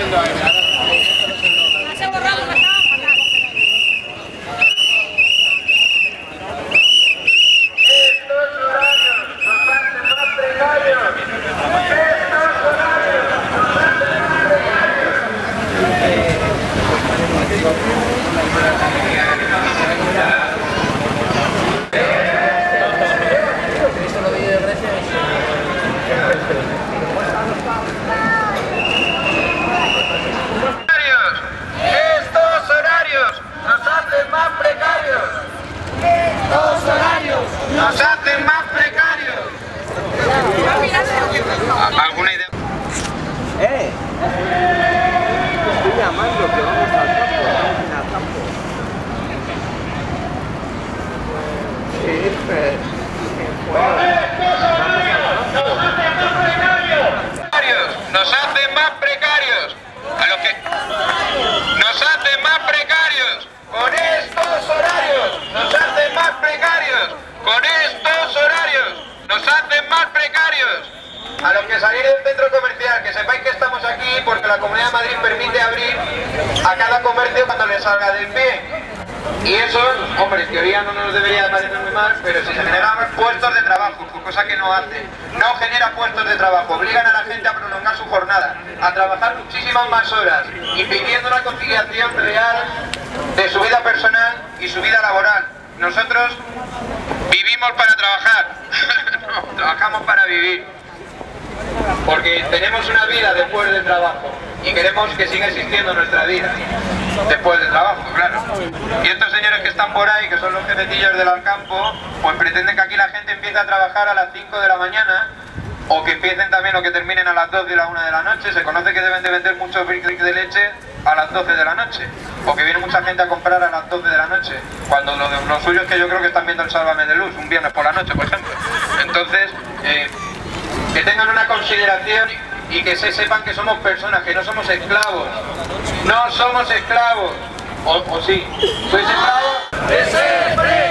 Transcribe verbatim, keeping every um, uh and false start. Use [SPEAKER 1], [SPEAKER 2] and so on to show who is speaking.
[SPEAKER 1] Nos hacen más precarios. ¿Alguna idea?
[SPEAKER 2] ¡Eh! Estoy llamando que vamos al campo, vamos al campo. Sí, pues...
[SPEAKER 1] Nos hacen más precarios. A lo que... Nos hacen más precarios. Con estos horarios. Nos hacen más precarios. Con estos horarios. Nos hacen más precarios. A los que salir del centro comercial, que sepáis que estamos aquí porque la Comunidad de Madrid permite abrir a cada comercio cuando le salga del pie. Y eso, hombre, en teoría no nos debería parecer muy mal, pero si se generan puestos de trabajo, cosa que no hace, no genera puestos de trabajo, obligan a la gente a prolongar su jornada, a trabajar muchísimas más horas, impidiendo una conciliación real de su vida personal y su vida laboral. Nosotros vivimos para trabajar, no, trabajamos para vivir, porque tenemos una vida después del trabajo y queremos que siga existiendo nuestra vida después del trabajo, claro. Y estos señores que están por ahí, que son los jefecillos del Alcampo, pues pretenden que aquí la gente empiece a trabajar a las cinco de la mañana, o que empiecen también o que terminen a las doce y la una de la noche. Se conoce que deben de vender muchos bricks de leche a las doce de la noche, o que viene mucha gente a comprar a las doce de la noche, cuando lo, de, lo suyo es que yo creo que están viendo el Sálvame de Luz un viernes por la noche, por ejemplo. Entonces, eh, que tengan una consideración y que se sepan que somos personas, que no somos esclavos. No somos esclavos. O, o sí. ¿Sois esclavos? ¡Ese